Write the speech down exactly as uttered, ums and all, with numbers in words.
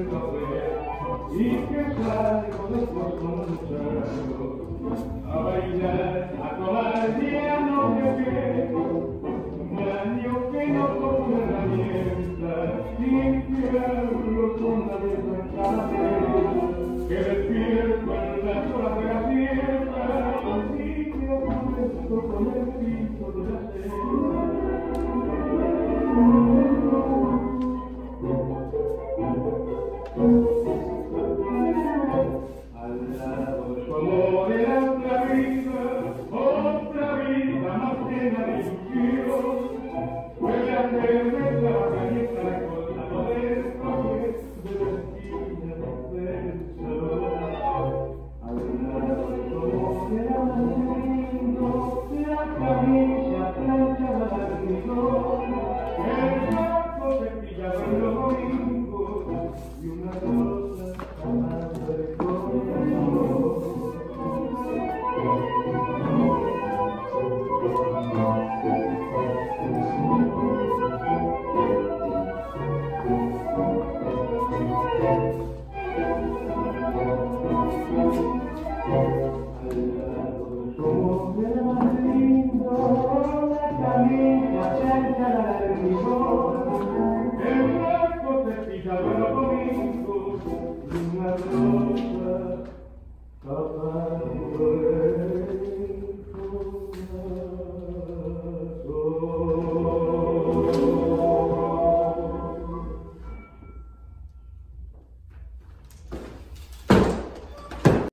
café y que salgo después con muchachos a bailar, a tomar ya no me quiero, un año que no toque herramientas y que hablo con la desventada que despierto en las horas de la fiesta y que apuesto con el piso de la cena. Al lado de su amor era otra vida, otra vida más llena de ilusión. Puede hacerme trabajar y estar con la modesta de la esquina del salón. Al lado de su amor era más lindo, la camisa planchada de almidón, el saco cepillado en los domingos y una rosa amada de corazón. Al lado de su amor era más lindo, la camisa planchada de almidón, el saco cepillado en los domingos.